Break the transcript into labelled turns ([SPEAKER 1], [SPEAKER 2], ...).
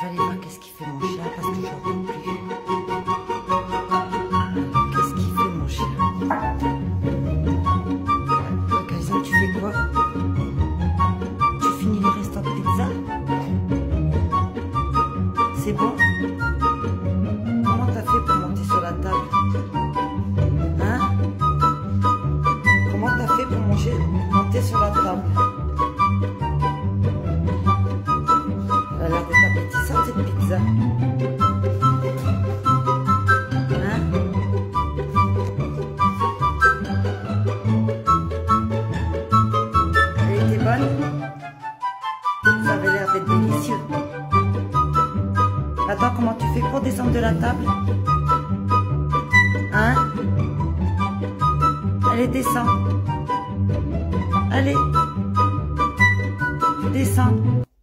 [SPEAKER 1] vais aller voir qu'est-ce qu'il fait mon chien parce que je n'entends plus. Qu'est-ce qu'il fait mon chien? Kaizen, tu fais quoi? Tu finis les restants de pizza? C'est bon? Comment t'as fait pour monter sur la table? Hein? Comment t'as fait pour monter sur la table? Elle a l'air d'être appétissante cette pizza. Hein? Elle était bonne? Ça avait l'air d'être délicieux. Attends, comment tu fais pour descendre de la table? Hein? Allez, descends. Allez. Descends.